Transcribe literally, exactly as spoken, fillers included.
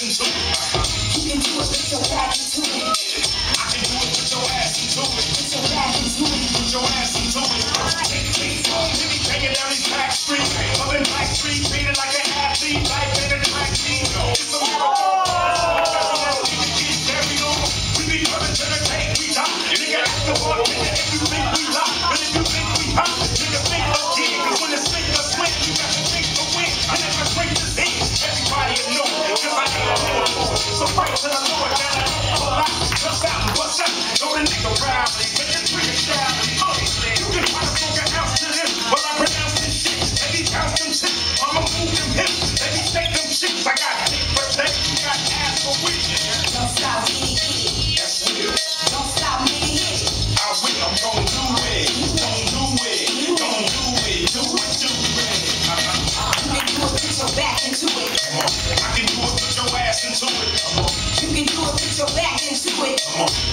into it. You can do it, put your back into it. I can do it, put your ass into it. Put your back into it. Put your ass into it. Tick, tick, boom, Jimmy banging down these back streets. Loving Black Street, treated like an athlete, life in the track team. It's a miracle. We be coming to the cake, we top. Nigga, ask the one, nigga, if you think we top. But if you think we hot, nigga, think again. Cause when it's sink or swim, you got to think to win. And if I drink this in, everybody will know. Cause I ain't a little. So fight to the Lord, that I don't pull out. Jump out, what's up? Know the nigga rally. Make this trigger down. You can try to smoke a house to this, while I pronounce this shit. Let me count them shit. I'ma move them hips. Let me take them shits. I got dick for sex. You got ass for weakness. Don't stop me. Don't stop me. I will, I'm gon' do it. Gon' do it. Gon' do it. Do it, do it. You can do it, put your back into it. I can do it, put your ass into it. You can do it, put your back into it.